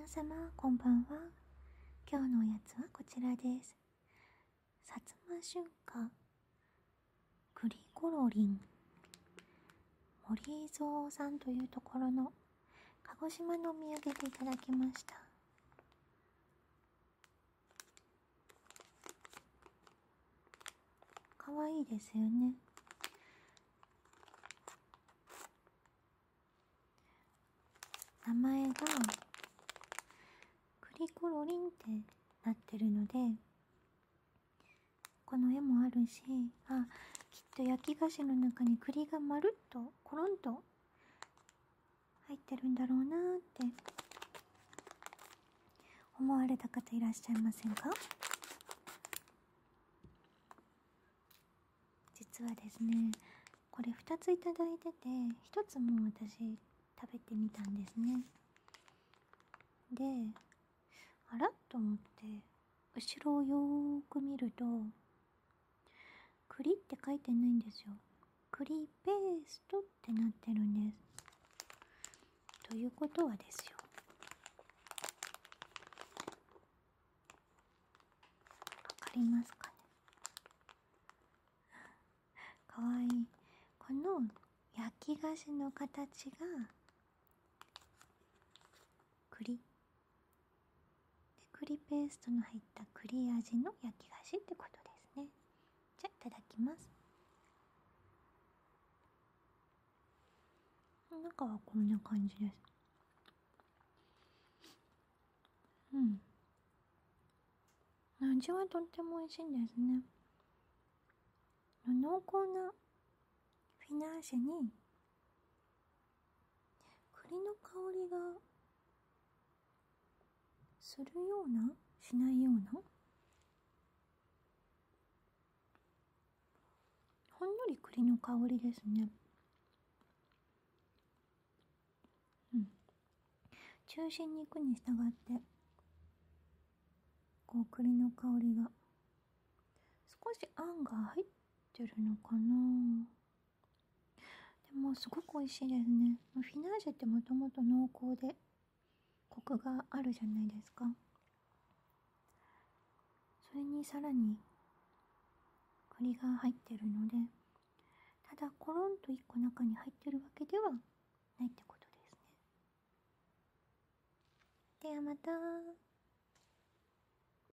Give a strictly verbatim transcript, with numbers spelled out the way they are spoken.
皆様こんばんは。今日のおやつはこちらです。薩摩春夏栗コロリン、森蔵さんというところの鹿児島のお土産でいただきました。かわいいですよね。名前が栗コロリンってなってるので、この絵もあるし、あ、きっと焼き菓子の中に栗がまるっとコロンと入ってるんだろうなーって思われた方いらっしゃいませんか？実はですね、これふたついただいてて、ひとつも私食べてみたんですね。で、あらっと思って後ろをよーく見ると栗って書いてないんですよ。栗ペーストってなってるんです。ということはですよ、わかりますかね？かわいい。この焼き菓子の形が栗で、栗ペーストの入った栗味の焼き菓子ってことですね。じゃあいただきます。中はこんな感じです。うん、味はとっても美味しいんですね。濃厚なフィナンシェに栗の香りがするようなしないような、ほんのり栗の香りですね。うん、中心に行くに従ってこう栗の香りが少しあんが入ってるのかな。でもすごく美味しいですね。フィナンシェってもともと濃厚でコクがあるじゃないですか。それにさらに栗が入ってるので、ただコロンといっこ中に入ってるわけではないってことですね。ではまた。